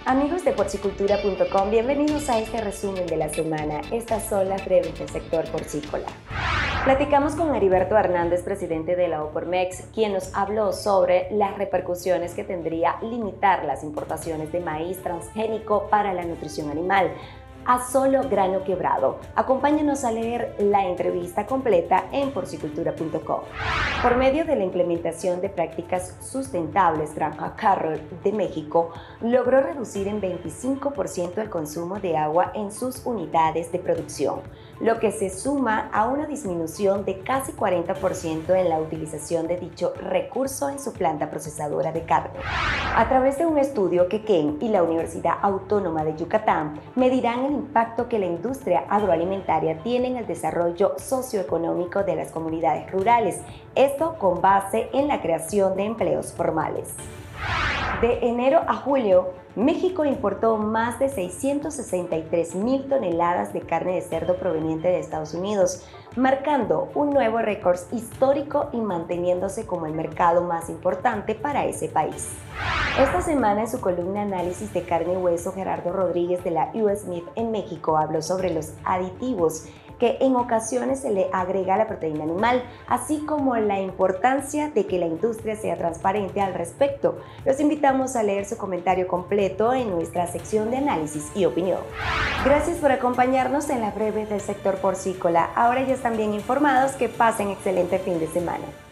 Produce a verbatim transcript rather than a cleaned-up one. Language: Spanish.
Amigos de porcicultura punto com, bienvenidos a este resumen de la semana. Estas son las breves del sector porcícola. Platicamos con Heriberto Hernández, presidente de la Opormex, quien nos habló sobre las repercusiones que tendría limitar las importaciones de maíz transgénico para la nutrición animal a solo grano quebrado. Acompáñanos a leer la entrevista completa en porcicultura punto com. Por medio de la implementación de prácticas sustentables, Granja Carroll de México logró reducir en veinticinco por ciento el consumo de agua en sus unidades de producción, lo que se suma a una disminución de casi cuarenta por ciento en la utilización de dicho recurso en su planta procesadora de carne. A través de un estudio que Ken y la Universidad Autónoma de Yucatán medirán el impacto que la industria agroalimentaria tiene en el desarrollo socioeconómico de las comunidades rurales, esto con base en la creación de empleos formales. De enero a julio, México importó más de seiscientas sesenta y tres mil toneladas de carne de cerdo proveniente de Estados Unidos, marcando un nuevo récord histórico y manteniéndose como el mercado más importante para ese país. Esta semana, en su columna Análisis de Carne y Hueso, Gerardo Rodríguez de la U S M I F en México habló sobre los aditivos que en ocasiones se le agrega a la proteína animal, así como la importancia de que la industria sea transparente al respecto. Los invitamos a leer su comentario completo en nuestra sección de análisis y opinión. Gracias por acompañarnos en las breves del sector porcícola. Ahora ya están bien informados, que pasen excelente fin de semana.